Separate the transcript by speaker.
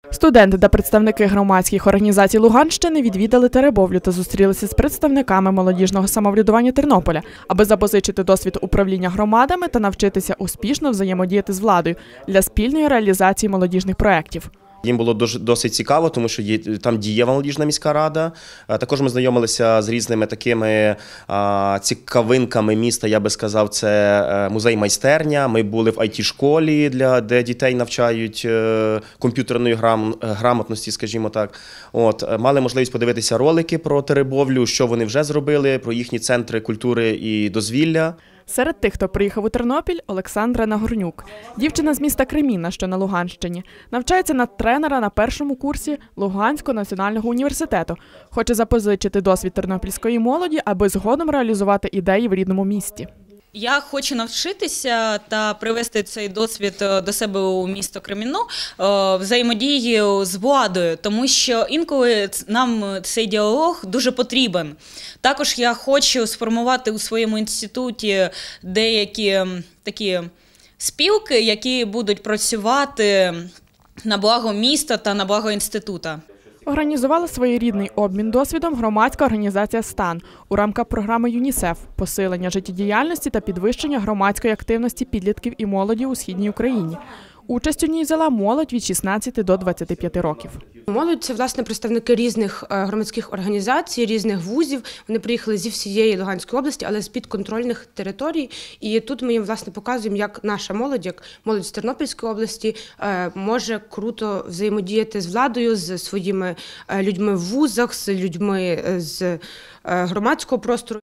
Speaker 1: Студенти та представники громадських організацій Луганщини відвідали Теребовлю та зустрілися з представниками молодіжного самоврядування Тернополя, аби запозичити досвід управління громадами та навчитися успішно взаємодіяти з владою для спільної реалізації молодіжних проєктів.
Speaker 2: Їм було досить цікаво, тому що там дієва молодіжна міська рада. Також ми знайомилися з різними такими цікавинками міста, я би сказав, це музей-майстерня. Ми були в IT-школі, де дітей навчають комп'ютерної грамотності, скажімо так. Мали можливість подивитися ролики про Теребовлю, що вони вже зробили, про їхні центри культури і дозвілля.
Speaker 1: Серед тих, хто приїхав у Тернопіль, Олександра Нагорнюк. Дівчина з міста Кремінна, що на Луганщині. Навчається на тренера на першому курсі Луганського національного університету. Хоче запозичити досвід тернопільської молоді, аби згодом реалізувати ідеї в рідному місті.
Speaker 3: Я хочу навчитися та привести цей досвід до себе у місто Кремінну взаємодією з владою, тому що інколи нам цей діалог дуже потрібен. Також я хочу сформувати у своєму інституті деякі такі спілки, які будуть працювати на благо міста та на благо інституту.
Speaker 1: Організувала своєрідний обмін досвідом громадська організація «Стан» у рамках програми ЮНІСЕФ «Посилення життєдіяльності та підвищення громадської активності підлітків і молоді у Східній Україні». Участь у ній взяла молодь від 16 до 25 років.
Speaker 4: Молодь – це, власне, представники різних громадських організацій, різних вузів. Вони приїхали зі всієї Луганської області, але з підконтрольних територій. І тут ми їм, власне, показуємо, як наша молодь, як молодь з Тернопільської області, може круто взаємодіяти з владою, з своїми людьми в вузах, з людьми з громадського простору.